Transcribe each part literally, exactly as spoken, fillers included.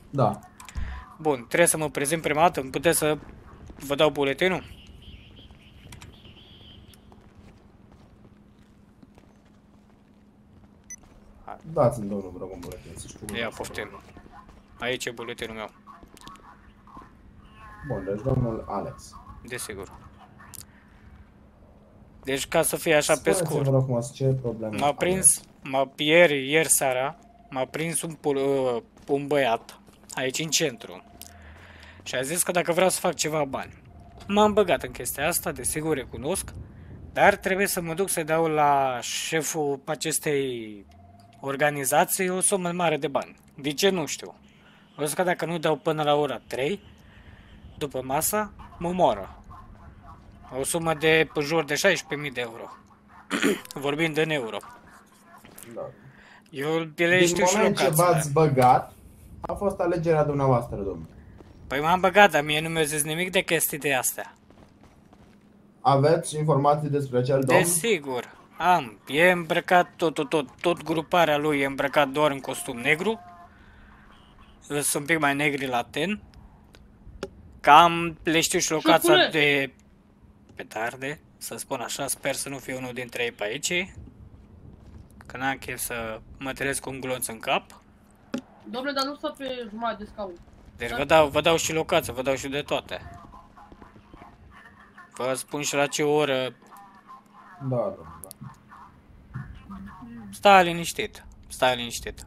Da. Bun, trebuie să mă prezint prima dată, îmi puteți să vă dau buletinul? Dați-mi, domnul Dragon buletin, să știu. Ia, poftim. Aici e buletinul meu. Bun, deci domnul Alex. Desigur. Deci ca să fie așa pe Spuneți-mi, scurt. vă rog frumos, ce probleme M-a prins, m-a, ieri, ieri seara, m-a prins un, uh, un băiat aici în centru și a zis că dacă vreau să fac ceva bani. M-am băgat în chestia asta, desigur recunosc, dar trebuie să mă duc să dau la șeful acestei organizații o sumă mare de bani. De ce nu știu? O să că dacă nu dau până la ora trei, după masa, mă moară. O sumă de în jur de șaisprezece mii de euro. Vorbind în euro. Da. Eu le știu și Din moment ce locația. v-ați băgat, a fost alegerea dumneavoastră, domnule. Păi m-am băgat, dar mie nu mi-a zis nimic de chestii de astea. Aveți informații despre acel domn? Desigur, am. E îmbrăcat tot, tot, tot, tot gruparea lui e îmbrăcat doar în costum negru. Sunt un pic mai negri la ten. Cam le știu și locația Șefule! de petarde, să spun așa, sper să nu fie unul dintre ei pe aici. Că n-am chef să mă trezesc cu un glonț în cap. Domnule, dar nu sta pe jumătate de scaun. Deci vă dau, vă dau și locația, vă dau și de toate. Vă spun și la ce oră. Da, domnule. Stai liniștit, stai liniștit.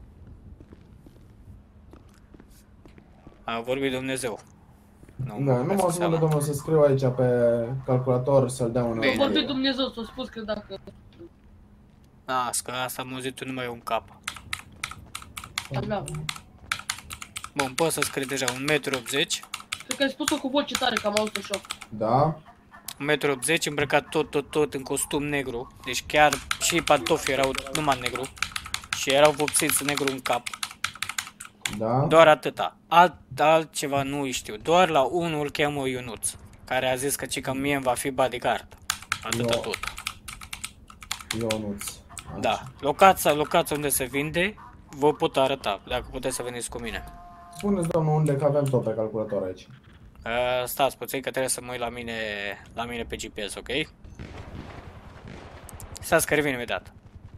A vorbit Dumnezeu. Nu, Da, nu mă spune, domnul, să scriu aici pe calculator să-l dea un Bine. Nu vorbi Dumnezeu, s-a spus că dacă... Las, că asta am auzit numai un cap. Da. Bun, pot să scriu deja un metru optzeci. Cred că ai spus-o cu voce tare, că am auzit-o și eu. Da? un metru optzeci, îmbrăcat tot, tot, tot în costum negru. Deci chiar și pantofii erau numai negru. Și erau vopsiți negru în cap. Da? Doar atâta. Alt, altceva nu știu. Doar la unul îl cheamă Ionuț. Care a zis că cică mie îmi va fi bodyguard. Atâta Eu. tot. Ionuț. Da. Locația, locația unde se vinde, vă pot arăta. Dacă puteți să veniți cu mine. Spuneți, domnul, unde, că avem tot pe calculator aici. Uh, stați puțin că trebuie să mă uit la mine, la mine pe G P S, ok? Stați că revin imediat.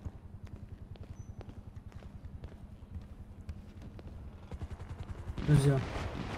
Bună ziua.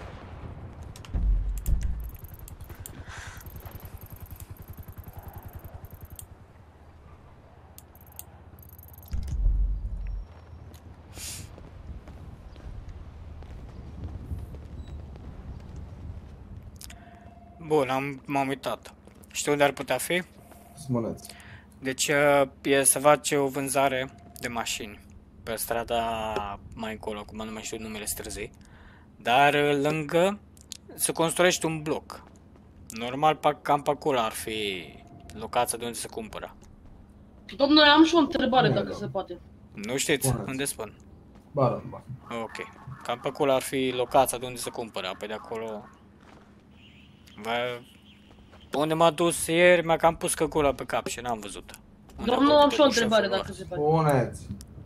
Bun, am, m-am uitat. Știu unde ar putea fi? Spuneți. Deci uh, e să face o vânzare de mașini pe strada mai încolo, acum nu mai știu numele străzii. Dar uh, lângă se construiește un bloc. Normal, pe- cam pe acolo ar fi locația de unde se cumpără. Domnule, am și o întrebare, Bine, dacă da. se poate. Nu știți Spuneți. unde spun? Ba, da, ba. Ok. Cam pe acolo ar fi locația de unde se cumpără. Pe de acolo... Vă... Unde m-a dus ieri, mi-a cam pus căcula pe cap și n-am văzut. Unde a Domnul, am făcut și o cu întrebare, șeful dacă lor. se poate. Spuneți.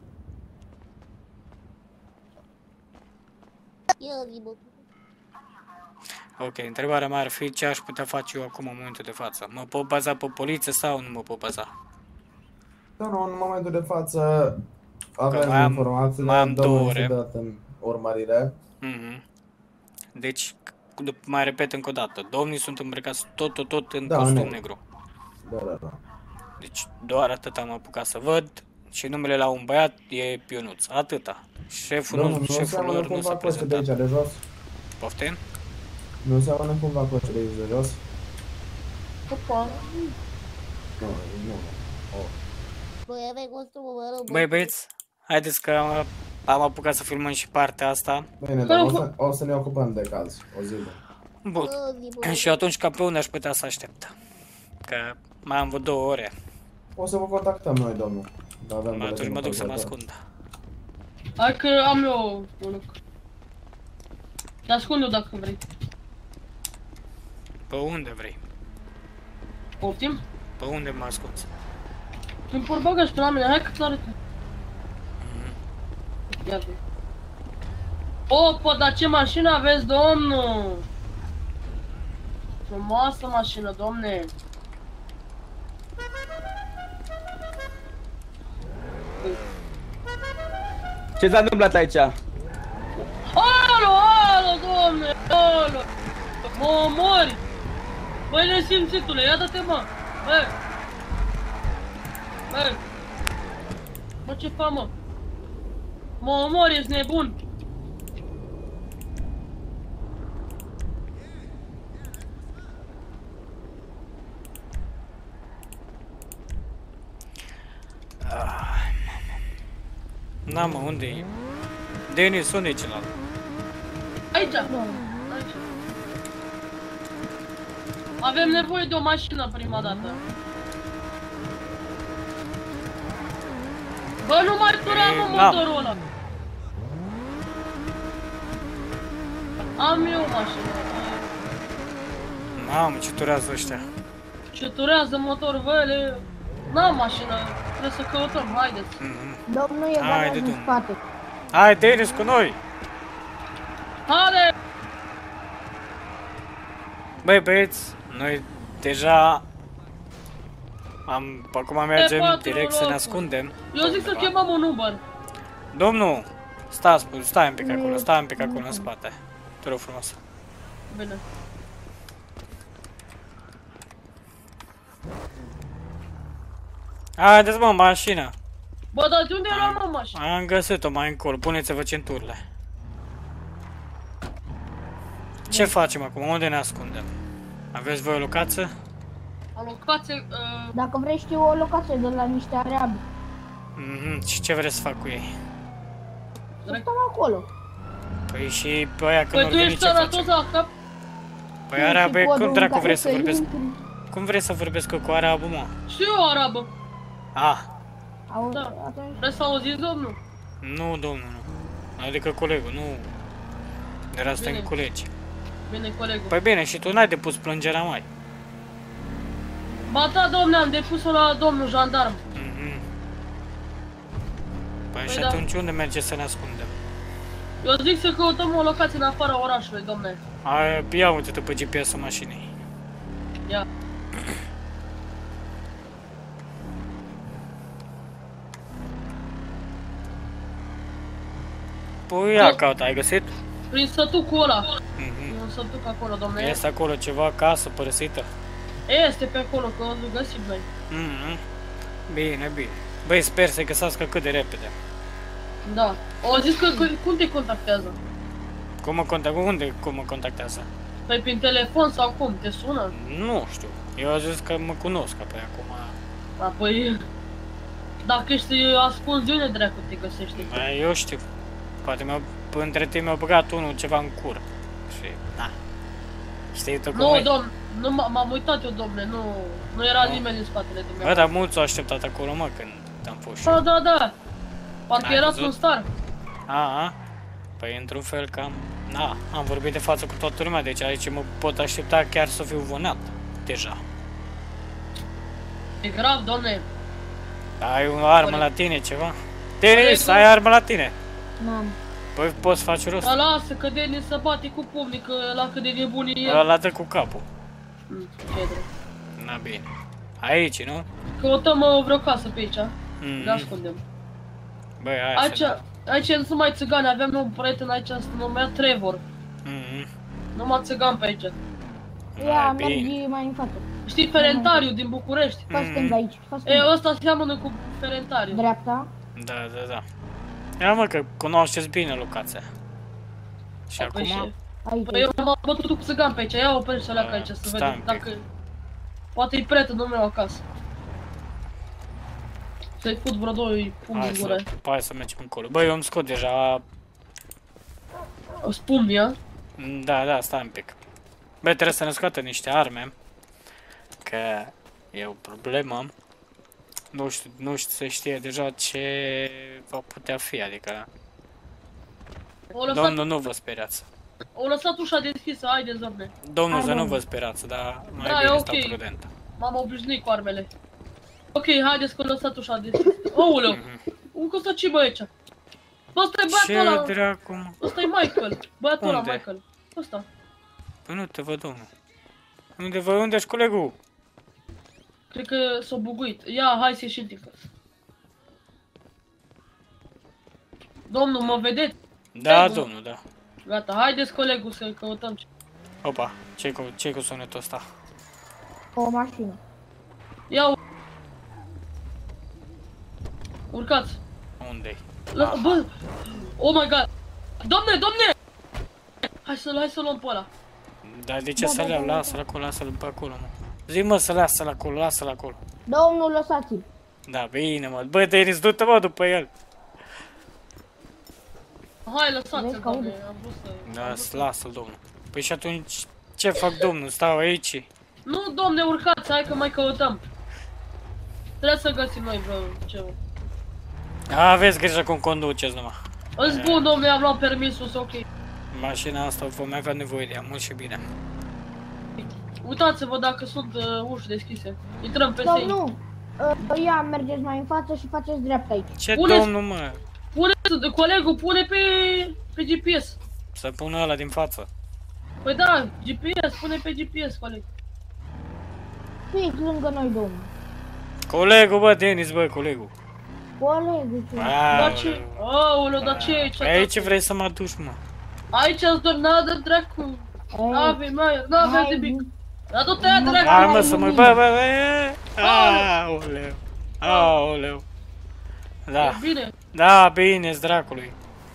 Ok, întrebarea mea ar fi ce aș putea face eu acum în momentul de față. Mă pot baza pe poliție sau nu mă pot baza? Da, nu, în momentul de față avem mai am- informațiile, mai am două domnul ore. este dat în urmărire. Mhm. Deci, dup- mai repet încă o dată, domnii sunt îmbrăcați tot, tot, tot în Da, costum negru. negru. Da, da, da. Deci doar atât am apucat să văd și numele la un băiat e Ionuț. Atâta. Șeful, Domnul, nu, nu șeful seamănă lor nu cumva s-a cu ăștia de prezentat. aici de jos? Poftim? Nu seamănă cumva cu ăștia de aici de jos? Opa. Nu, nu. Oh. Băi, aveai costumul, mă rog. Băi băieți, haideți că am, am apucat să filmăm și partea asta. Bine, dar o să, o să ne ocupăm de caz, o zi. Bun. Și atunci cam pe unde aș putea să aștept? Că mai am vreo două ore. O să vă contactăm noi, domnul. Da, avem Atunci buletinul mă duc să mă calculator. ascund. Hai că am eu un loc. Te ascund eu dacă vrei. Pe unde vrei? Poftim? Pe unde mă ascunzi? În porbagaj pe la mine, hai că-ți arăt. Ia zi. Opa, dar ce mașină aveți, domnul? Frumoasă mașină, domne. Ce s-a întâmplat aici? Alo, alo, domne, alo. Mă omori. Băi, nesimțitule, ia dă-te, mă. Băi. Băi. Bă, ce fac, mă? Mă omori, ești nebun. Na, mă, unde e? Denis, unde e celălalt? Aici. Aici. Avem nevoie de o mașină prima dată. Bă, nu mai tura, mă, motorul ăla. Am eu o mașină. Mamă, ce turează ăștia. Ce turează motor, bă, ele... N-am mașină, trebuie să căutăm, haideți. Domnul e Haide, garaj în domnule. spate. Hai, Denis, cu noi! Haide! Băi, băieți, noi deja am, acum mergem patru direct să ne locuri. ascundem. Eu zic să chemăm un Uber. Domnul, stați, stai un pic acolo, stai un pic acolo în spate. Te rog frumos. Bine. Haideți, mă, mașina. Bă, dar de unde era, mă, mașina? Am găsit-o mai încolo, puneți-vă centurile. Ce facem acum? Unde ne ascundem? Aveți voi o locație? Alocație, uh, Dacă vrei știu o locație de la niște arabi. Mhm, și ce vreți să fac cu ei? Să stăm acolo. Păi și pe aia când păi nu tu veni ești ce facem? sănătos la cap? Păi arabe, Și cum codul dracu în vrei să care vorbesc? intri. Cum vrei să vorbesc cu arabul, mă? Știu eu arabă. Ah, Au, Da. atunci, Vrei să auziți, domnul? nu, domnul, nu. Adică colegul, nu. Era suntem Bine. colegi. Bine, colegul. Păi bine, și tu n-ai depus plângerea mai. Ba da, domne, am depus-o la domnul jandarm. Mhm. Păi Păi și da. atunci unde merge să ne ascundem? Eu zic să căutăm o locație în afara orașului, domne. Ai, ia uite-te pe G P S-ul mașinii. Ia. Păi ia caută, ai găsit? Prin sătucul ăla. Mhm. Un sătuc acolo, domne. Este acolo ceva casă părăsită? Este pe acolo, că o găsim noi. Mhm. Bine, bine. Băi, sper să-i găsească cât de repede. Da. O zis că că- cum te contactează? Cum mă contactează? Unde cum mă contactează? Păi prin telefon sau cum? Te sună? Nu știu. Eu am zis că mă cunosc, apoi acum... Apoi... Dacă ești ascuns, de unde dracu te găsește? Bă, eu știu. Poate mi-au... Între timp mi-a băgat unul ceva în cur. Și... Da. Știi tu cum Nu, e? domn, nu m- m-am uitat eu, domne, nu, nu era Nu. nimeni în spatele Bă, dumneavoastră. dar mulți au așteptat acolo, mă, când am fost și Da, eu. da, da. Parcă Ai erați văzut? un star. A, a. Păi, într-un fel, cam... Da, am vorbit de față cu toată lumea, deci aici mă pot aștepta chiar să fiu vânat. Deja. E grav, domne. Ai o armă Corect. la tine, ceva? Denis, Corect. ai armă la tine? n-am. Păi poți face rost. Dar lasă că Denis se bate cu pumnii, că la cât de nebun e el. Ăla dă cu capul. Mm, ce drept. Na bine. Aici, nu? Căutăm uh, vreo casă pe aici, Mm. ne ascundem. Băi, hai Aici, să... aici nu sunt mai țigani, aveam un prieten aici, se numea Trevor. Mm, Numai țigan pe aici. Ia, bine. mergi mai în față. Știi Ferentariu din București? Fă stânga aici, fă E, stânga. ăsta seamănă cu Ferentariu. Dreapta. Da, da, da. Ia mă că cunoașteți bine locația. Și Păi acum... și- Aici. Păi eu m-am bătut cu țigan pe aici, ia oprește alea Da, aici să stai vedem un pic. dacă... Poate-i prietenul meu acasă. Să-i fut vreo doi pumni Hai în gură. să, hai să mergem încolo. Băi, eu îmi scot deja... O spumni, a? Da, da, stai un pic. Băi, trebuie să ne scoată niște arme. Că e o problemă. Nu știu, nu știu să știe deja ce va putea fi, adică... O lăsat, Domnul, nu vă speriați. o lăsat ușa deschisă, haide, zorne. Domnul, Hai, să nu domnul. vă sperați, dar mai Da, e bine ok. stau prudent. M-am obișnuit cu armele. Ok, haideți că o lăsat ușa deschisă. Ouleu! Mhm. Încă ăsta ce bă aici? Bă, ăsta e băiatul ăla. Ce dracu, mă? Ăsta e Michael. Băiatul ăla, Unde? Michael. Ăsta. Păi nu te văd, domnul. Unde vă, unde-și colegul? Cred că s-a buguit. Ia, hai să ieșim din casă. Domnul, mă vedeți? Da, Domnul. domnul, da. Gata, haideți colegul să căutăm. Opa, ce-i cu, ce cu sunetul ăsta? O mașină. Ia, ur- urcați. Unde-i? La, bă, oh my god. Domne, domne! Hai să-l, hai să luăm pe ăla. Dar de ce Da, să-l da, iau? da, Lasă-l acolo, lasă-l pe acolo, mă. Zi, mă, să lasă-l acolo, lasă-l acolo. Domnul, lăsați-l. Da, bine, mă. Bă, Denis, du-te, mă, după el. Hai, lăsați-l, Vezi că doamne, aude. am vrut să... Da, să lasă-l, domnul. Păi și atunci, ce fac, domnul? Stau aici? Nu, domne, urcați, hai că mai căutăm. Trebuie să găsim noi vreo ceva. Aveți grijă cum conduceți, numai. Îți bun, domne, am luat permisul, ok. Mașina asta vom avea nevoie de ea, mult și bine. Uitați-vă dacă sunt uh, uși deschise. Intrăm pe ei. Domnul, uh, ia, mergeți mai în față și faceți dreapta aici. Ce Pune-ți- domnul, mă? Pune, colegul, pune pe, pe G P S. Să pună ăla din față. Păi da, G P S, pune pe G P S, coleg. Fiți lângă noi, domnul. Colegul, bă, Denis, bă, colegul. Colegul, ce? Dar ce? Aoleu. Aoleu, dar ce e aici? Păi aici vrei să mă aduci, mă? Aici îți dor nada, dracu. Ei, N-avem, mai, n-avem hai, nimic. Dar du-te, ia, dracu. Hai, mă, să mă... Bă, bă, bă, aoleu. Aoleu. Da, E bine. da, bine-s dracului.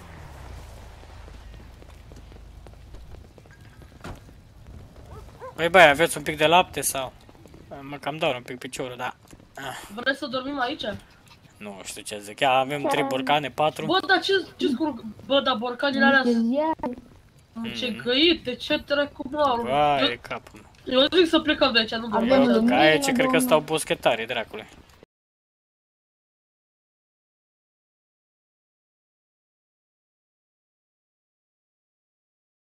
Băi, băi, aveți un pic de lapte sau? Mă cam dau un pic piciorul, da. Ah, Vrei să dormim aici? nu știu ce zic, ia avem trei borcane, patru. Bă, dar ce, ce scurg... Bă, dar borcanile alea niște sunt... ziare. Ce găite, ce dracu, mă. Vai, Eu, de capul meu. eu zic să plecăm de aici, nu Avem dormim aici. lumină, Că aici cred că domnul. stau boschetarii, dracule.